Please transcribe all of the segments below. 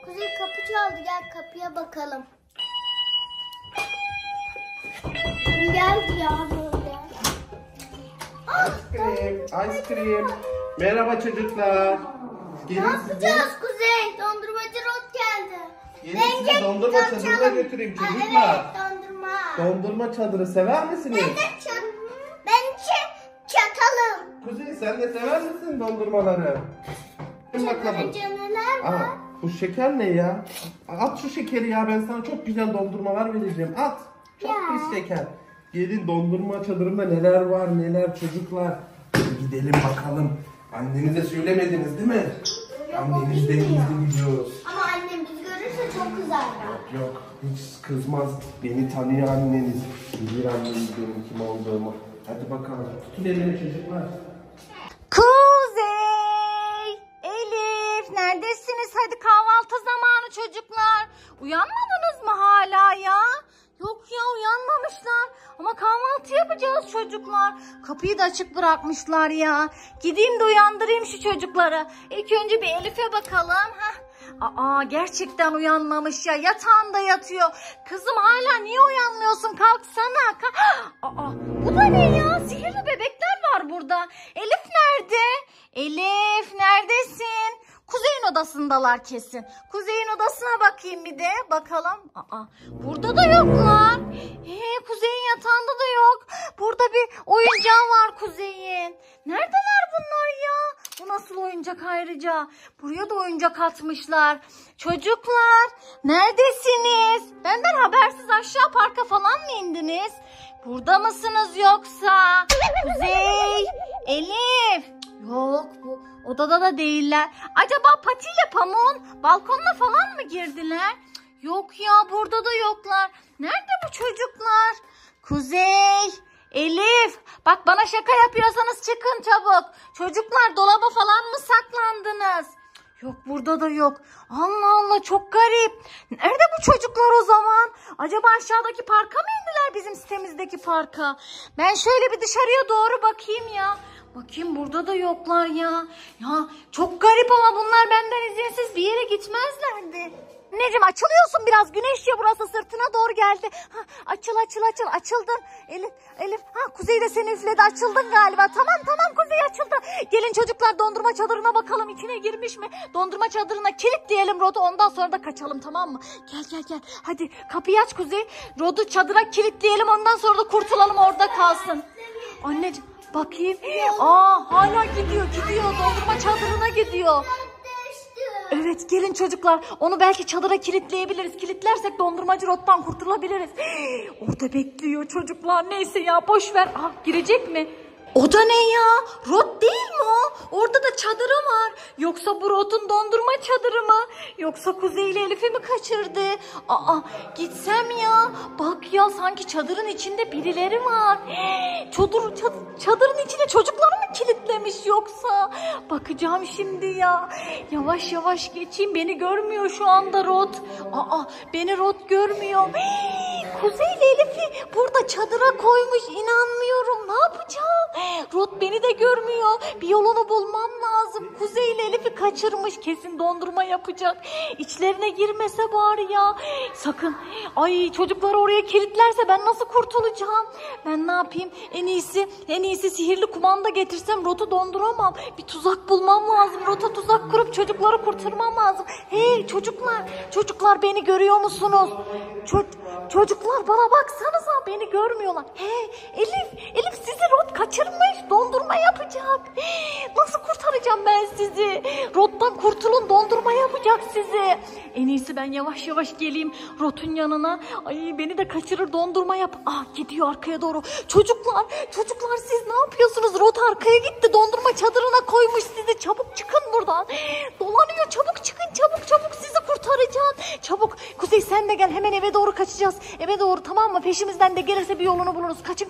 Kuzey kapı çaldı, gel kapıya bakalım. Kim geldi ya böyle? Ice cream. Merhaba çocuklar. Ne yapacağız Kuzey? Dondurmacı Rod geldi. Gelin sizi dondurma çadırına götüreyim çocuklar. Evet, dondurma. Dondurma çadırı sever misiniz? Ben çatalım. Kuzey sen de sever misin dondurmaları? Çadırınca neler var? Aa, bu şeker ne ya? At şu şekeri ya, ben sana çok güzel dondurmalar vereceğim. At. Çok pis şeker. Gelin dondurma çadırında neler var neler çocuklar. Hadi gidelim bakalım. Annenize söylemediniz değil mi? Annenizden gizli biliyoruz. Ama annem bizi görürse çok kızar. Yok hiç kızmaz. Beni tanıyor anneniz. Bilir anneniz benim kim olduğumu. Hadi bakalım. Tutun elini çocuklar. Kuzey, Elif neredesiniz? Hadi kahvaltı zamanı çocuklar. Uyanmadınız mı hala ya? Yok ya, uyanmamışlar. Ama kahvaltı yapacağız çocuklar. Kapıyı da açık bırakmışlar ya. Gideyim de uyandırayım şu çocukları. İlk önce bir Elif'e bakalım. Aa, gerçekten uyanmamış ya. Yatağında yatıyor. Kızım hala niye uyanmıyorsun? Kalksana. Aa, bu da ne ya? Sihirli bebekler var burada. Elif nerede? Elif neredesin? Kuzey'in odasındalar kesin. Kuzey'in odasına bakayım bir de. Bakalım. Aa, burada da yoklar. Kuzey'in yatağında da yok. Burada bir oyuncağı var Kuzey'in. Neredeler bunlar ya? Bu nasıl oyuncak ayrıca? Buraya da oyuncak atmışlar. Çocuklar neredesiniz? Benden habersiz aşağı parka falan mı indiniz? Burada mısınız yoksa? Kuzey, Elif. Yok, bu odada da değiller. Acaba Pati ile Pamuk'un balkonuna falan mı girdiler? Yok ya, burada da yoklar. Nerede bu çocuklar? Kuzey, Elif, bak bana şaka yapıyorsanız çıkın çabuk. Çocuklar dolaba falan mı saklandınız? Yok, burada da yok. Allah Allah, çok garip. Nerede bu çocuklar o zaman? Acaba aşağıdaki parka mı indiler, bizim sitemizdeki parka? Ben şöyle bir dışarıya doğru bakayım ya. Bakayım, burada da yoklar ya. Ya çok garip ama bunlar benden izinsiz bir yere gitmezlerdi. Anneciğim açılıyorsun biraz, güneş ya burası, sırtına doğru geldi. Açıl açıldın. Elif Kuzey de seni üfledi, açıldın galiba. Tamam Kuzey açıldı. Gelin çocuklar dondurma çadırına bakalım, içine girmiş mi? Dondurma çadırına kilitleyelim Rod'u, ondan sonra da kaçalım, tamam mı? Gel hadi kapıyı aç Kuzey. Rod'u çadıra kilitleyelim, ondan sonra da kurtulalım, orada kalsın. Anneciğim bakayım. Hala gidiyor. Dondurma çadırına gidiyor. Evet, gelin çocuklar. Onu belki çadıra kilitleyebiliriz. Kilitlersek dondurmacı Rod'dan kurtulabiliriz. Orada bekliyor çocuklar. Neyse ya, boş ver. Girecek mi? O da ne ya? Rod değil mi o? Orada da çadırı var. Yoksa bu Rod'un dondurma çadırı mı? Yoksa Kuzey ile Elif'i mi kaçırdı? Gitsem ya. Bak ya, sanki çadırın içinde birileri var. Çadırın içine çocukları mı kilitlemiş yoksa? Bakacağım şimdi ya. Yavaş geçeyim. Beni görmüyor şu anda Rod. Beni Rod görmüyor. Kuzey ile Elif'i burada çadıra koymuş. İnanmıyorum. Ne yapacağım? Rod beni de görmüyor. Bir yolunu bulmam lazım. Kuzey ile Elif'i kaçırmış. Kesin dondurma yapacak. İçlerine girmese bari ya. Sakın. Ay, çocukları oraya kilitlerse ben nasıl kurtulacağım? Ben ne yapayım? En iyisi sihirli kumanda getirsem Rod'u donduramam. Bir tuzak bulmam lazım. Rod'a tuzak kurup çocukları kurtarmam lazım. Hey çocuklar beni görüyor musunuz? Çocuklar bana baksanıza, beni görmüyorlar. Hey Elif sizi Rod kaçırmış, dondurma yapacak. Nasıl kurtaracağım ben sizi? Rod'dan kurtulun, dondurma yapacak sizi. En iyisi ben yavaş geleyim Rod'un yanına. Ay, beni de kaçırır, dondurma yap. Gidiyor arkaya doğru. Çocuklar siz ne yapıyorsunuz? Rod arkaya gitti, dondurma çadırına koymuş sizi. Çabuk çıkın buradan. Dolanıyor, çabuk çıkın, çabuk sizi kurtaracağım. Çabuk Kuzey, sen de gel, hemen eve doğru kaçacağız. Eve doğru, tamam mı? Peşimizden de gelirse bir yolunu buluruz. Kaçın.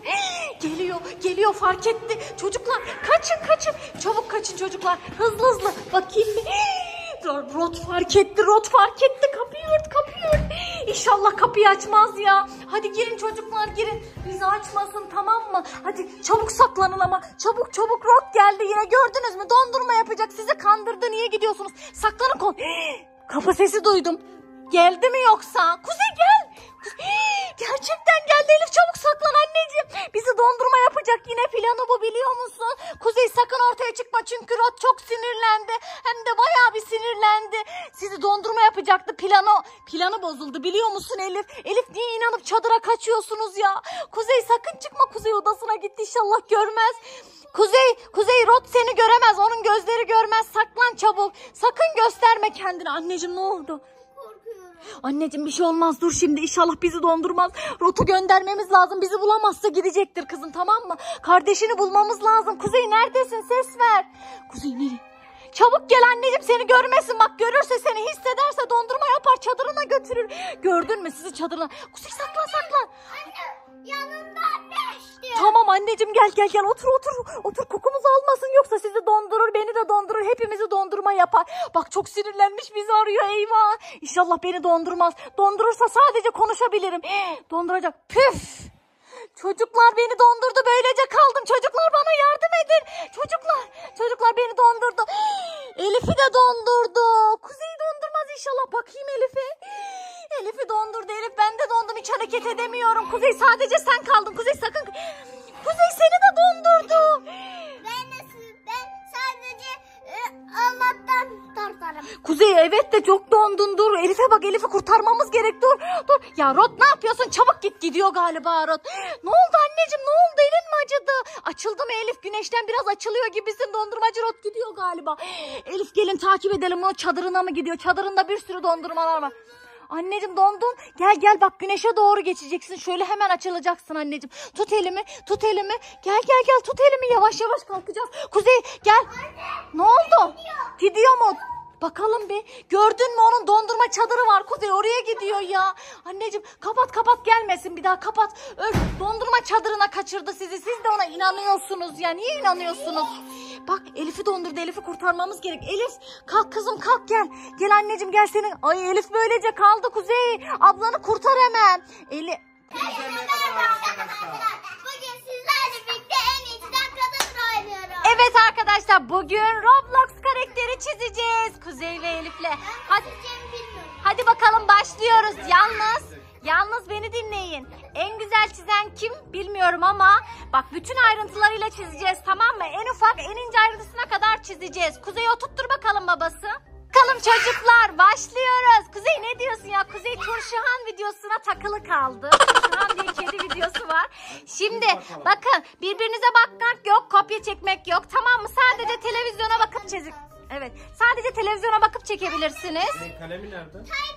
Geliyor, fark etti. Çocuklar kaçın. Çabuk kaçın çocuklar. Hızlı. Bakayım bir. Rod fark etti. Kapıyı ört. İnşallah kapıyı açmaz ya. Hadi girin çocuklar, girin. Bizi açmasın, tamam mı? Hadi çabuk saklanın ama. Çabuk Rod geldi yine, gördünüz mü? Dondurma yapacak, sizi kandırdı. Niye gidiyorsunuz? Saklanın. Kapı sesi duydum. Geldi mi yoksa? Kuzey gel. Gerçekten geldi Elif, çabuk saklan anneciğim. Bizi dondurma yapacak, yine planı bu, biliyor musun? Kuzey sakın ortaya çıkma çünkü Rod çok sinirlendi. Hem de bayağı bir sinirlendi. Sizi dondurma yapacaktı, planı bozuldu biliyor musun Elif? Elif niye inanıp çadıra kaçıyorsunuz ya? Kuzey sakın çıkma, Kuzey odasına gitti, inşallah görmez. Kuzey Rod seni göremez, onun gözleri görmez, saklan çabuk. Sakın gösterme kendini. Anneciğim ne oldu? Anneciğim bir şey olmaz, dur şimdi, inşallah bizi dondurmaz. Rod'u göndermemiz lazım, bizi bulamazsa gidecektir kızım, tamam mı? Kardeşini bulmamız lazım. Kuzey neredesin, ses ver. Kuzey nereye? Çabuk gel anneciğim, seni görmesin, bak görürse seni, hissederse dondurma yapar, çadırına götürür. Gördün mü sizi çadırına? Kuzey saklan. Anne yanında işte. Tamam anneciğim gel otur, kokumuzu almasın yoksa sizi dondurur, beni de dondurur, hepimizi dondurma yapar. Bak çok sinirlenmiş, bizi arıyor, eyvah. İnşallah beni dondurmaz, dondurursa sadece konuşabilirim. Donduracak, püf. Çocuklar beni dondurdu, böylece kaldım. Çocuklar bana yardım edin. Çocuklar beni dondurdu. Elif'i de dondurdu. Kuzey'i dondurmaz inşallah. Bakayım Elif'e. Elif'i dondurdu. Elif, ben de dondum, hiç hareket edemiyorum. Kuzey sadece sen kaldın. Kuzey sakın. Kuzey seni de dondurdu. Ben sadece Allah'tan korkarım. Kuzey evet de çok dondun, dur. Elif'e bak, Elif'i kurtarmamız gerek, dur. Ya Rod ne yapıyorsun, çabuk git, gidiyor galiba Rod. Ne oldu anneciğim, ne oldu, elin mi acıdı? Açıldı mı Elif, güneşten biraz açılıyor gibisin, dondurmacı Rod gidiyor galiba. Elif gelin takip edelim, o çadırına mı gidiyor? Çadırında bir sürü dondurmalar var. Anneciğim dondun. Gel bak, güneşe doğru geçeceksin. Şöyle hemen açılacaksın anneciğim. Tut elimi. Gel tut elimi, yavaş kalkacağız. Kuzey gel. Anne, ne oldu? Gidiyor mu? Bakalım bir. Gördün mü, onun dondurma çadırı var Kuzey, oraya gidiyor ya. Anneciğim kapat gelmesin bir daha, kapat. Öf, dondurma çadırına kaçırdı sizi. Siz de ona inanıyorsunuz ya. Niye inanıyorsunuz? Bak Elif'i dondurdu, Elif'i kurtarmamız gerek. Elif kalk kızım, kalk gel. Gel anneciğim gel senin. Ay Elif böylece kaldı Kuzey. Ablanı kurtar hemen. Bugün sizlerle birlikte en iyisinden kadın oynuyorum. Evet arkadaşlar, bugün Roblox karakteri çizeceğiz Kuzey ve Elif'le. Hadi bakalım başlıyoruz. Yalnız beni dinleyin. En güzel çizen kim bilmiyorum ama bak bütün ayrıntılarıyla çizeceğiz, tamam mı? En ufak en ince ayrıntısına kadar çizeceğiz. Kuzey oturttur bakalım babası. Bakalım çocuklar, başlıyoruz. Kuzey ne diyorsun ya? Kuzey Turşuhan videosuna takılı kaldı. Turşuhan diye kedi videosu var. Şimdi bakın, birbirinize bakmak yok, kopya çekmek yok, tamam mı? Sadece televizyona bakıp çizin. Evet, sadece televizyona bakıp çekebilirsiniz. Kalemi nerede?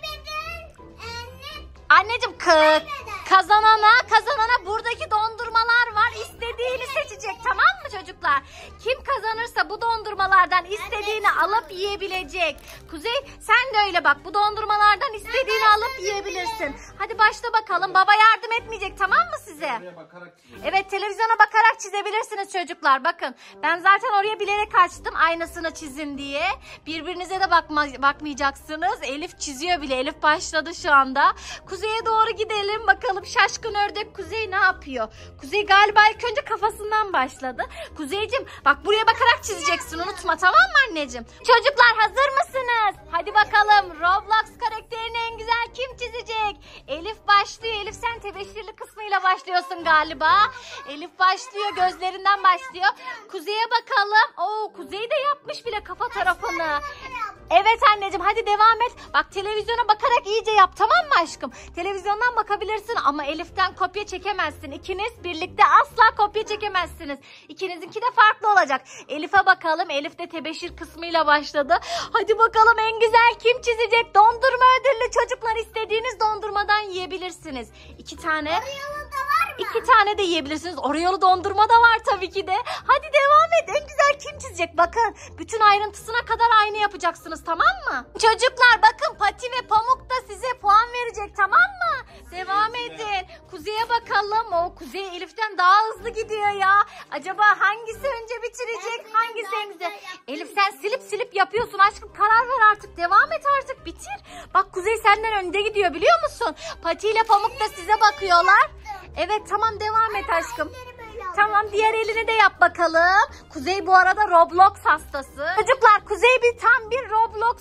Anneciğim kazanana buradaki dondurmalar var. İstediğini seçecek, tamam mı çocuklar? Kim kazanırsa bu dondurmalardan istediğini alıp yiyebilecek. Kuzey sen de öyle bak, bu dondurmalardan istediğini alıp yiyebilirsin. Hadi başla bakalım. Baba yardım etmeyecek, tamam mı size? Evet, televizyona bakarak çizebilirsiniz çocuklar. Bakın ben zaten oraya bilerek açtım, aynısını çizin diye. Birbirinize de bakmayacaksınız. Elif çiziyor bile. Elif başladı şu anda. Kuzey'e doğru gidelim bakalım, şaşkın ördek Kuzey ne yapıyor? Kuzey galiba ilk önce kafasından başladı. Kuzeyciğim bak, buraya bakarak çizeceksin, unutma, tamam mı anneciğim? Çocuklar hazır mısınız? Hadi bakalım, Roblox karakterini en güzel kim çizecek? Elif başlıyor. Elif sen tebeşirli kısmıyla başlıyorsun galiba. Elif başlıyor, gözlerinden başlıyor. Kuzey'e bakalım. Oo, Kuzey de yapmış bile kafa tarafını. Evet anneciğim, hadi devam et. Bak televizyona bakarak iyice yap, tamam mı aşkım? Televizyondan bakabilirsin ama Elif'ten kopya çekemezsin. İkiniz birlikte asla kopya çekemezsiniz. İkinizinki de farklı olacak. Elif'e bakalım. Elif de tebeşir kısmıyla başladı. Hadi bakalım, en güzel kim çizecek? Dondurma ödüllü çocuklar, istediğiniz dondurmadan yiyebilirsiniz. İki tane de yiyebilirsiniz. Oreo'lu dondurma da var tabii ki de. Hadi devam et. En güzel kim çizecek? Bakın bütün ayrıntısına kadar aynı yapacaksınız, tamam mı? Çocuklar bakın, Pati ve Pamuk da size puan verecek, tamam mı? Devam edin. Kuzey'e bakalım. O Kuzey Elif'ten daha hızlı gidiyor ya. Acaba hangisi önce bitirecek? Hangisi en güzel? Elif sen silip yapıyorsun aşkım. Karar ver artık. Devam et artık. Bitir. Bak Kuzey senden önde gidiyor, biliyor musun? Pati ile Pamuk da size bakıyorlar. Evet tamam, devam et aşkım. Tamam, diğer elini de yap bakalım. Kuzey bu arada Roblox hastası. Çocuklar Kuzey tam bir Roblox hastası.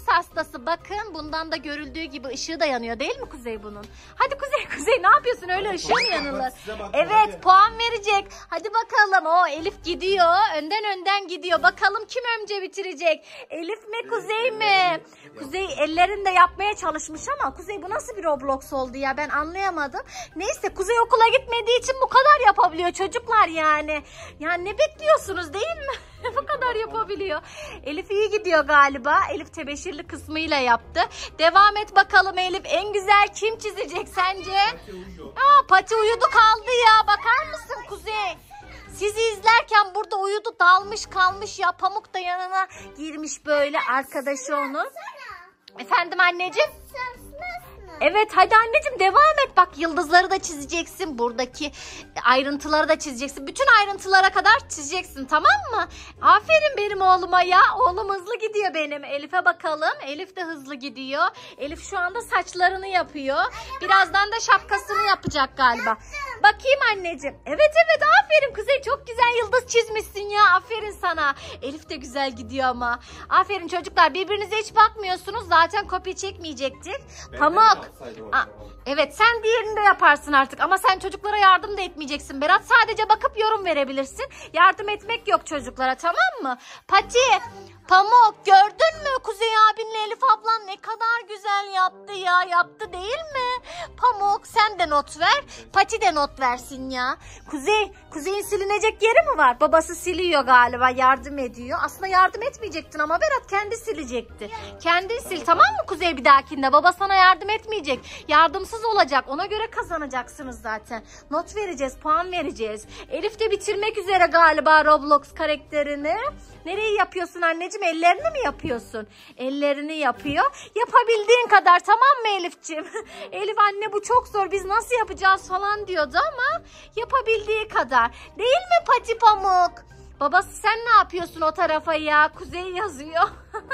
ustası. Bakın bundan da görüldüğü gibi ışığı da yanıyor değil mi Kuzey bunun? Hadi Kuzey ne yapıyorsun? Öyle ışığı mı yanılır? Evet, puan verecek. Hadi bakalım. O Elif gidiyor. Önden gidiyor. Bakalım kim önce bitirecek? Elif mi Kuzey mi? Kuzey ellerinde yapmaya çalışmış ama Kuzey bu nasıl bir Roblox oldu ya, ben anlayamadım. Neyse, Kuzey okula gitmediği için bu kadar yapabiliyor çocuklar yani. Yani ne bekliyorsunuz değil mi? Bu kadar yapabiliyor. Elif iyi gidiyor galiba. Elif tebeşirli kısmıyla yaptı. Devam et bakalım Elif. En güzel kim çizecek sence? Pati uyudu kaldı ya. Bakar mısın Kuzey? Sizi izlerken burada uyudu, dalmış kalmış ya. Pamuk da yanına girmiş böyle, arkadaşı onun. Efendim anneciğim? Evet hadi anneciğim devam et. Bak yıldızları da çizeceksin. Buradaki ayrıntıları da çizeceksin. Bütün ayrıntılara kadar çizeceksin, tamam mı? Aferin benim oğluma ya. Oğlum hızlı gidiyor benim. Elif'e bakalım. Elif de hızlı gidiyor. Elif şu anda saçlarını yapıyor. Birazdan da şapkasını yapacak galiba. Bakayım anneciğim. Evet aferin Kuzey, çok güzel yıldız çizmişsin ya. Aferin sana. Elif de güzel gidiyor ama. Aferin çocuklar, birbirinize hiç bakmıyorsunuz. Zaten kopya çekmeyecektik. Pamuk. Evet sen diğerini de yaparsın artık ama sen çocuklara yardım da etmeyeceksin Berat. Sadece bakıp yorum verebilirsin. Yardım etmek yok çocuklara, tamam mı? Pati, Pamuk gördün mü? Kuzey abinle Elif ablan ne kadar güzel yaptı ya. Yaptı değil mi? Pamuk sen de not ver. Pati de not versin ya. Kuzey'in silinecek yeri mi var? Babası siliyor galiba, yardım ediyor. Aslında yardım etmeyecektin ama Berat kendi silecekti. Kendin sil, tamam mı Kuzey bir dahakinde? Baba sana yardım etmeyecek. Yardımsız olacak. Ona göre kazanacaksınız zaten. Not vereceğiz, puan vereceğiz. Elif de bitirmek üzere galiba Roblox karakterini. Nereyi yapıyorsun anneciğim? Ellerini mi yapıyorsun? Ellerini yapıyor. Yapabildiğin kadar, tamam mı Elifciğim? Elif anne bu çok zor, biz nasıl yapacağız falan diyordu ama yapabildiği kadar. Değil mi Pati Pamuk? Babası sen ne yapıyorsun o tarafa ya? Kuzey yazıyor.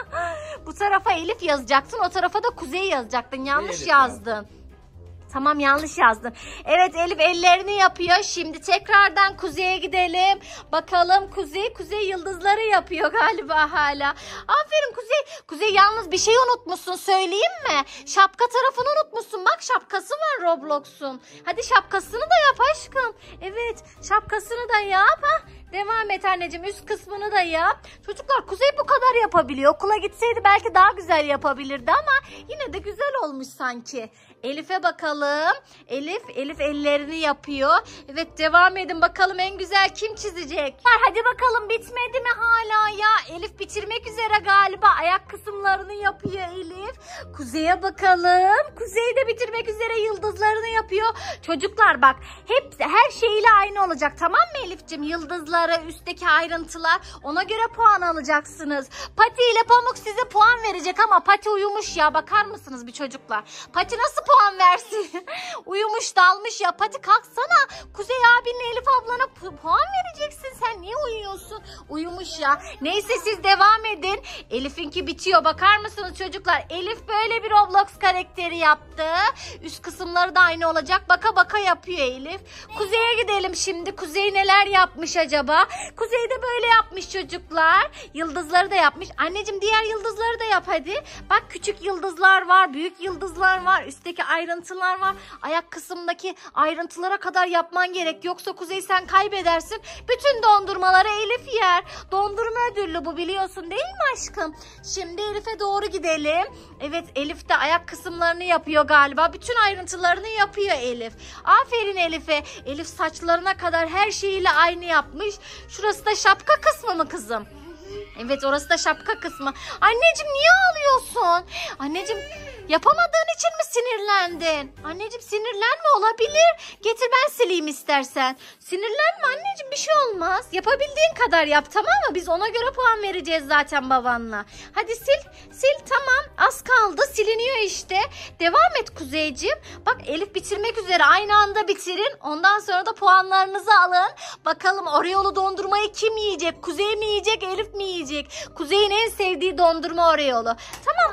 Bu tarafa Elif yazacaksın, o tarafa da Kuzey yazacaktın. Yanlış yazdın. Tamam yanlış yazdın. Evet Elif ellerini yapıyor. Şimdi tekrardan Kuzey'e gidelim. Bakalım Kuzey yıldızları yapıyor galiba hala. Aferin Kuzey. Kuzey yalnız bir şey unutmuşsun, söyleyeyim mi? Şapka tarafını unutmuşsun. Bak şapkası var Roblox'un. Hadi şapkasını da yap aşkım. Evet şapkasını da yap. Devam et anneciğim, üst kısmını da yap. Çocuklar Kuzey bu kadar yapabiliyor. Okula gitseydi belki daha güzel yapabilirdi ama yine de güzel olmuş sanki. Elif'e bakalım. Elif ellerini yapıyor. Evet devam edin bakalım, en güzel kim çizecek? Hadi bakalım, bitmedi mi hala ya? Elif bitirmek üzere galiba. Ayak kısımlarını yapıyor Elif. Kuzey'e bakalım. Kuzey de bitirmek üzere, yıldızlarını yapıyor. Çocuklar bak her şeyiyle aynı olacak, tamam mı Elif'ciğim? Yıldızları, üstteki ayrıntılar, ona göre puan alacaksınız. Pati ile Pamuk size puan verecek ama Pati uyumuş ya, bakar mısınız bir çocuklar? Pati nasıl puan versin? Uyumuş dalmış ya. Pati kalksana. Kuzey abinle Elif ablana puan vereceksin. Sen niye uyuyorsun? Uyumuş ya. Neyse siz devam edin. Elif'inki bitiyor. Bakar mısınız çocuklar? Elif böyle bir Roblox karakteri yaptı. Üst kısımları da aynı olacak. Baka baka yapıyor Elif. Kuzey'e gidelim şimdi. Kuzey neler yapmış acaba? Kuzey de böyle yapmış çocuklar. Yıldızları da yapmış. Anneciğim diğer yıldızları da yap hadi. Bak küçük yıldızlar var. Büyük yıldızlar var. Üstteki ayrıntılar var. Ayak kısmındaki ayrıntılara kadar yapman gerek. Yoksa Kuzey sen kaybedersin. Bütün dondurmaları Elif yer. Dondurma ödüllü bu, biliyorsun değil mi aşkım? Şimdi Elif'e doğru gidelim. Evet Elif de ayak kısımlarını yapıyor galiba. Bütün ayrıntılarını yapıyor Elif. Aferin Elif'e. Elif saçlarına kadar her şeyiyle aynı yapmış. Şurası da şapka kısmı mı kızım? Evet orası da şapka kısmı. Anneciğim niye ağlıyorsun? Anneciğim yapamadığın için mi sinirlendin? Anneciğim sinirlenme, olabilir. Getir ben sileyim istersen. Sinirlenme anneciğim, bir şey olmaz. Yapabildiğin kadar yap, tamam mı? Biz ona göre puan vereceğiz zaten babanla. Hadi sil tamam, az kaldı, siliniyor işte. Devam et Kuzeyciğim. Bak Elif bitirmek üzere, aynı anda bitirin. Ondan sonra da puanlarınızı alın. Bakalım Oreo'lu dondurmayı kim yiyecek? Kuzey mi yiyecek, Elif mi yiyecek? Kuzey'in en sevdiği dondurma Oreo'lu. Tamam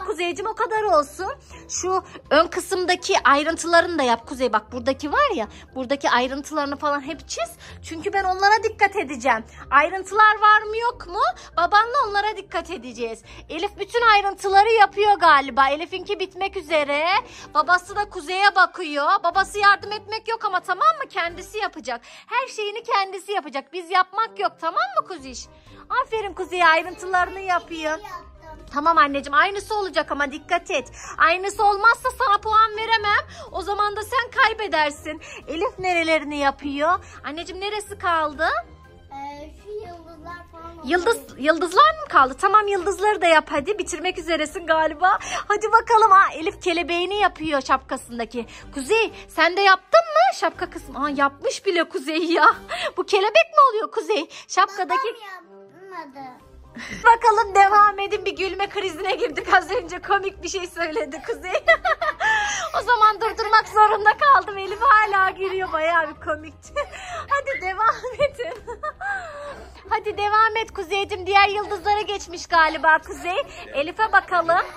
Tamam Kuzeyciğim, o kadar olsun. Şu ön kısımdaki ayrıntılarını da yap Kuzey. Bak buradaki var ya, buradaki ayrıntılarını falan hep çiz. Çünkü ben onlara dikkat edeceğim. Ayrıntılar var mı yok mu? Babanla onlara dikkat edeceğiz. Elif bütün ayrıntıları yapıyor galiba. Elif'inki bitmek üzere. Babası da Kuzey'e bakıyor. Babası yardım etmek yok ama, tamam mı? Kendisi yapacak. Her şeyini kendisi yapacak. Biz yapmak yok, tamam mı Kuziş? Aferin Kuzey'e, ayrıntılarını yapıyor. Tamam anneciğim, aynısı olacak ama dikkat et. Aynısı olmazsa sana puan veremem. O zaman da sen kaybedersin. Elif nerelerini yapıyor? Anneciğim neresi kaldı? Şu yıldızlar falan. Yıldızlar mı kaldı? Tamam, yıldızları da yap hadi. Bitirmek üzeresin galiba. Hadi bakalım. Elif kelebeğini yapıyor şapkasındaki. Kuzey sen de yaptın mı şapka kısmı? Yapmış bile Kuzey ya. Bu kelebek mi oluyor Kuzey? Şapkadaki... Babam yapmadı. Bakalım, devam edin. Bir gülme krizine girdik az önce. Komik bir şey söyledi Kuzey. O zaman durdurmak zorunda kaldım. Elif hala gülüyor. Bayağı bir komikti. Hadi devam edin. Hadi devam et Kuzeyciğim. Diğer yıldızlara geçmiş galiba Kuzey. Elif'e bakalım.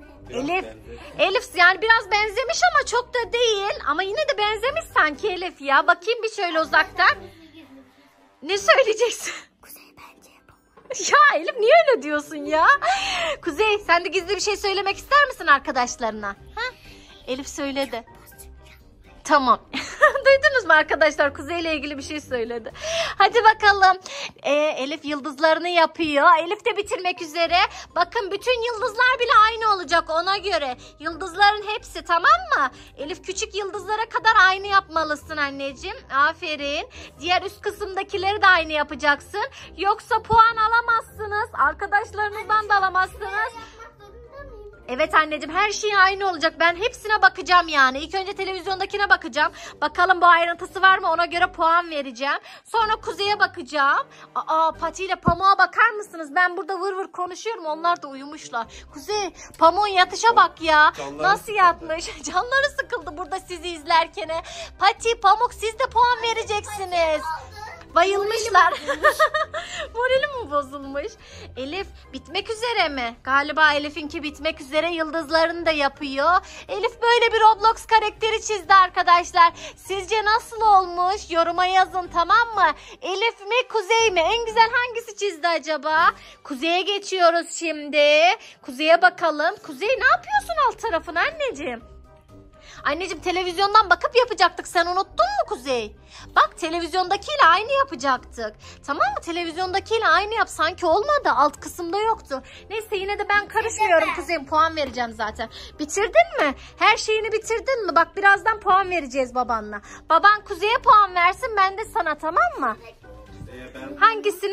Elif yani biraz benzemiş ama çok da değil. Ama yine de benzemiş sanki Elif ya. Bakayım bir şöyle uzaktan. Ne söyleyeceksin? Ya Elif niye öyle diyorsun ya? Kuzey sen de gizli bir şey söylemek ister misin arkadaşlarına? Ha? Elif söyledi. Tamam. Duydunuz mu arkadaşlar? Kuzey ile ilgili bir şey söyledi. Hadi bakalım. Elif yıldızlarını yapıyor. Elif de bitirmek üzere. Bakın bütün yıldızlar bile aynı olacak ona göre. Yıldızların hepsi, tamam mı? Elif küçük yıldızlara kadar aynı yapmalısın anneciğim. Aferin. Diğer üst kısımdakileri de aynı yapacaksın. Yoksa puan alamazsınız. Arkadaşlarınızdan da alamazsınız. Evet anneciğim, her şey aynı olacak. Ben hepsine bakacağım yani. İlk önce televizyondakine bakacağım. Bakalım bu ayrıntısı var mı, ona göre puan vereceğim. Sonra Kuzey'e bakacağım. Pati ile Pamuk'a bakar mısınız? Ben burada vır vır konuşuyorum. Onlar da uyumuşlar. Kuzey, Pamuk'un yatışa bak ya. Nasıl yatmış? Canları sıkıldı burada sizi izlerken. Pati, Pamuk siz de puan vereceksiniz. Bayılmışlar. Moralim mi bozulmuş? Elif bitmek üzere mi? Galiba Elif'inki bitmek üzere, yıldızlarını da yapıyor. Elif böyle bir Roblox karakteri çizdi arkadaşlar. Sizce nasıl olmuş? Yoruma yazın, tamam mı? Elif mi Kuzey mi? En güzel hangisi çizdi acaba? Kuzey'e geçiyoruz şimdi. Kuzey'e bakalım. Kuzey ne yapıyorsun alt tarafına anneciğim? Anneciğim televizyondan bakıp yapacaktık. Sen unuttun mu Kuzey? Bak televizyondakiyle aynı yapacaktık. Tamam mı? Televizyondakiyle aynı yap. Sanki olmadı. Alt kısımda yoktu. Neyse yine de ben karışmıyorum Kuzey'im. Puan vereceğim zaten. Bitirdin mi? Her şeyini bitirdin mi? Bak birazdan puan vereceğiz babanla. Baban Kuzey'e puan versin. Ben de sana, tamam mı? Hangisini?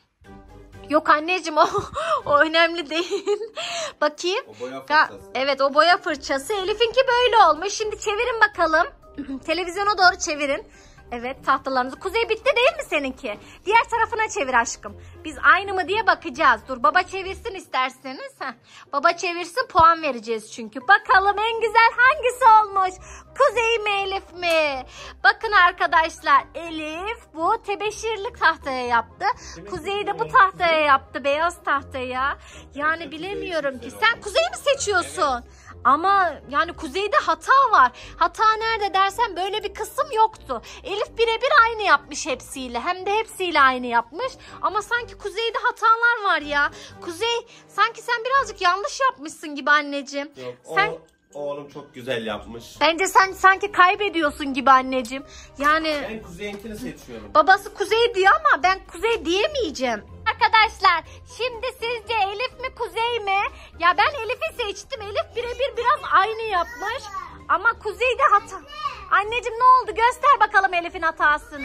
Yok anneciğim o önemli değil. Bakayım. O boya fırçası. Evet o boya fırçası. Elif'inki böyle olmuş. Şimdi çevirin bakalım. Televizyona doğru çevirin. Evet tahtalarınızı. Kuzey bitti değil mi seninki? Diğer tarafına çevir aşkım. Biz aynı mı diye bakacağız. Dur baba çevirsin isterseniz. Baba çevirsin, puan vereceğiz çünkü. Bakalım en güzel hangisi olmuş? Kuzey mi Elif mi? Bakın arkadaşlar, Elif bu tebeşirli tahtaya yaptı. Kuzey de bu tahtaya yaptı, beyaz tahtaya. Yani bilemiyorum ki. Sen Kuzey'i mi seçiyorsun? Ama yani Kuzey'de hata var. Hata nerede dersen böyle bir kısım yoktu. Elif birebir aynı yapmış hepsiyle. Hem de hepsiyle aynı yapmış. Ama sanki Kuzey'de hatalar var ya. Kuzey sanki sen birazcık yanlış yapmışsın gibi anneciğim. Yok, sen... Oğlum çok güzel yapmış. Bence sen sanki kaybediyorsun gibi anneciğim. Yani Ben Kuzey'inkini seçiyorum. babası Kuzey diyor ama ben Kuzey diyemeyeceğim. Arkadaşlar şimdi sizce Elif mi Kuzey mi? Ya ben Elif'i seçtim. Elif birebir biraz aynı yapmış. Ama Kuzey'de hata. Anneciğim ne oldu? Göster bakalım Elif'in hatasını.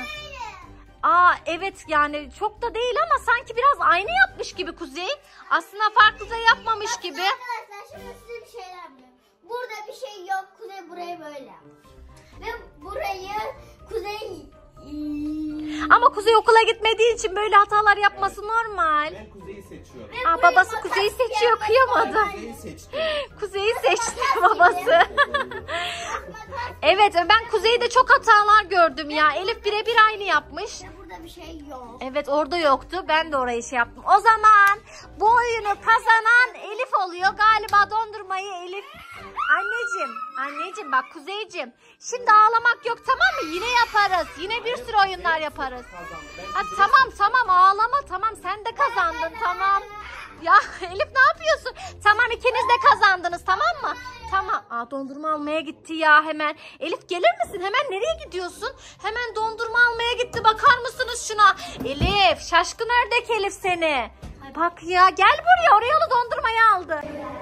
Evet yani çok da değil ama sanki biraz aynı yapmış gibi Kuzey. Aslında farklı da yapmamış gibi. Arkadaşlar şimdi size bir şeyler biliyorum. Burada bir şey yok. Kuzey burayı böyle yapmış. Ve burayı Kuzey... Ama Kuzey okula gitmediği için böyle hatalar yapması normal. Ben Kuzey'i seçiyorum. Babası Kuzey'i seçiyor, kıyamadı. Kuzey'i seçtim. Kuzey'i seçti babası. Evet ben Kuzey'de çok hatalar gördüm ya. Elif birebir aynı yapmış. Burada orada bir şey yok. Evet orada yoktu. Ben de orayı şey yaptım. O zaman bu oyunu kazanan Elif oluyor. Galiba dondurmayı Elif. Anneciğim bak Kuzeyciğim. Şimdi ağlamak yok tamam mı? Yine yaparız. Yine bir sürü oyunlar yaparız. Hadi tamam ağlama tamam sen de kazandın tamam. Ya Elif ne yapıyorsun? Tamam ikiniz de kazandınız tamam mı? Tamam. Dondurma almaya gitti ya hemen. Elif gelir misin? Hemen nereye gidiyorsun? Hemen dondurma almaya gitti. Bakar mısınız şuna? Elif şaşkın ördek Elif seni. Bak ya gel buraya oraya dondurmayı aldı.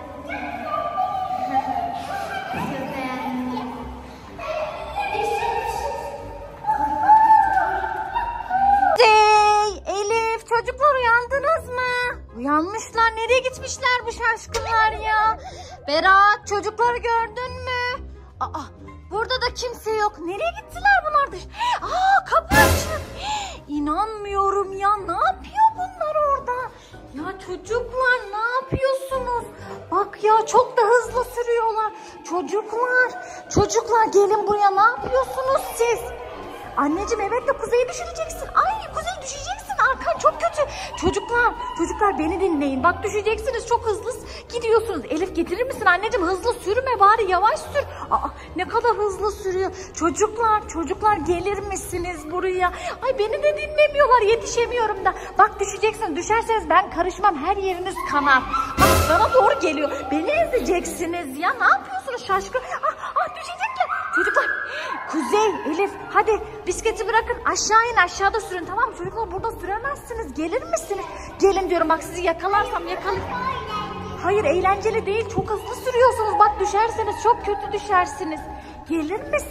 Elif çocuklar uyandınız mı? Uyanmışlar. Nereye gitmişler bu şaşkınlar ya? Berat çocukları gördün mü? Burada da kimse yok. Nereye gittiler bunlar da? Kapı açık. İnanmıyorum ya. Ne yapıyor bunlar orada? Ya çocuklar ne yapıyorsunuz? Bak ya çok da hızlı sürüyorlar. Çocuklar gelin buraya. Ne yapıyorsunuz siz? Anneciğim evet de Kuzey'i düşüreceksin. Ay Kuzey düşeceksin. Arkan çok kötü. Çocuklar beni dinleyin. Bak düşeceksiniz. Çok hızlı gidiyorsunuz. Elif getirir misin anneciğim? Hızlı sürme bari yavaş sür. Ne kadar hızlı sürüyor. Çocuklar gelir misiniz buraya? Ay beni de dinlemiyorlar. Yetişemiyorum da. Bak düşeceksiniz. Düşerseniz ben karışmam. Her yeriniz kanar. Bak bana doğru geliyor. Beni ezeceksiniz ya. Ne yapıyorsunuz şaşkın? Düşecekler. Çocuklar. Kuzey, Elif hadi bisikleti bırakın aşağı in aşağıda sürün tamam mı? Çocuklar burada süremezsiniz. Gelir misiniz? Gelin diyorum bak sizi yakalarsam Hayır eğlenceli değil. Çok hızlı sürüyorsunuz. Bak düşerseniz çok kötü düşersiniz. Gelir misiniz?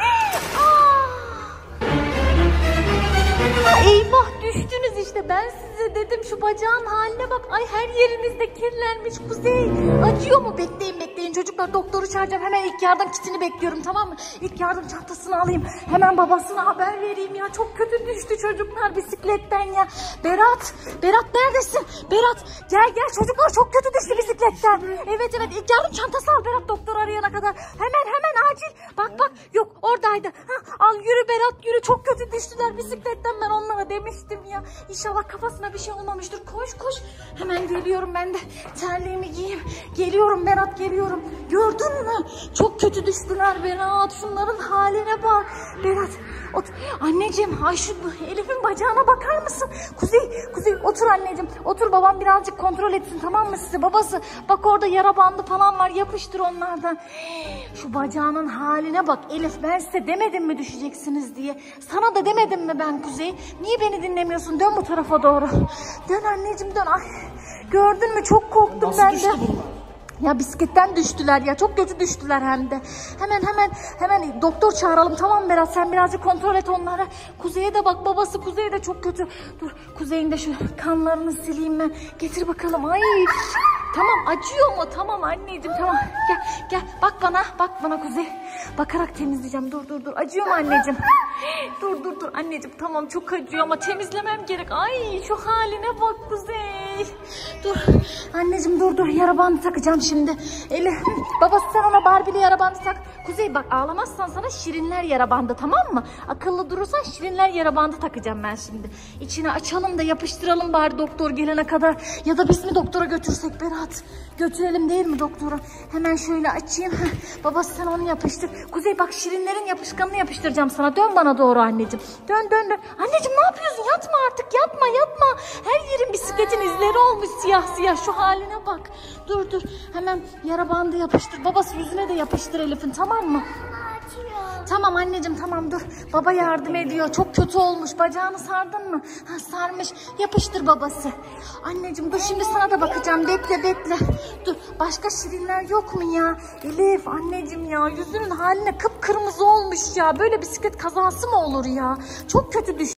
Eyvah düştünüz işte. Ben size dedim şu bacağın haline bak. Ay her yerinizde kirlenmiş Kuzey. Acıyor mu? Bekleyin çocuklar doktoru çağıracağım. Hemen ilk yardım kitini bekliyorum tamam mı? İlk yardım çantasını alayım. Hemen babasına haber vereyim ya. Çok kötü düştü çocuklar bisikletten ya. Berat neredesin? Berat gel çocuklar çok kötü düştü bisikletten. Evet ilk yardım çantası al Berat doktor arayana kadar. Hemen acil. Bak yok oradaydı. Al yürü Berat yürü çok kötü düştüler bisikletten ben onlara demiştim ya. İnşallah kafasına bir şey olmamıştır. Koş. Hemen geliyorum ben de. Terliğimi giyeyim. Geliyorum Berat geliyorum. Gördün mü? Çok kötü düştüler Berat. Şunların haline bak. Berat anneciğim şu Elif'in bacağına bakar mısın? Kuzey otur anneciğim. Otur babam birazcık kontrol etsin tamam mı size? Babası bak orada yara bandı falan var. Yapıştır onlardan. Şu bacağının haline bak Elif ben size demedim mi düşeceksiniz diye. Sana da demedim mi ben Kuzey? Niye beni dinlemiyorsun? Dön bu tarafa doğru. Dön anneciğim dön. Ay, gördün mü? Çok korktum nasıl ben de. Düştü bunlar? Ya bisikletten düştüler ya. Çok kötü düştüler hem de. Hemen doktor çağıralım tamam mı Berat? Sen birazcık kontrol et onlara. Kuzey'e de bak babası Kuzey de çok kötü. Dur Kuzey'in de şu kanlarını sileyim ben. Getir bakalım. Ay tamam acıyor mu? Tamam anneciğim tamam. Gel bak bana Kuzey. Bakarak temizleyeceğim. Dur. Acıyor mu anneciğim? Dur anneciğim tamam çok acıyor ama temizlemem gerek. Ay şu haline bak Kuzey. Dur anneciğim dur yara bandı takacağım şimdi. Elif babası sen ona Barbie'li yara bandı tak. Kuzey bak ağlamazsan sana şirinler yara bandı tamam mı? Akıllı durursan şirinler yara bandı takacağım ben şimdi. İçine açalım da yapıştıralım bari doktor gelene kadar. Ya da biz mi doktora götürsek Berat? Götürelim değil mi doktora? Hemen şöyle açayım. Babası sen onu yapıştır. Kuzey bak şirinlerin yapışkanını yapıştıracağım sana. Dön bana doğru anneciğim. Dön. Anneciğim ne yapıyorsun? Yatma artık yatma. Her yerin bisikletin izleri olmuş siyah. Şu haline bak. Dur. Hemen yara bandı yapıştır. Babası yüzüne de yapıştır Elif'in tamam mı? Tamam anneciğim tamam dur. Baba yardım ediyor. Çok kötü olmuş. Bacağını sardın mı? Sarmış. Yapıştır babası. Anneciğim dur şimdi sana da bakacağım. Bekle. Dur. Başka şirinler yok mu ya? Elif anneciğim ya. Yüzünün haline kıpkırmızı olmuş ya. Böyle bisiklet kazası mı olur ya? Çok kötü düştü.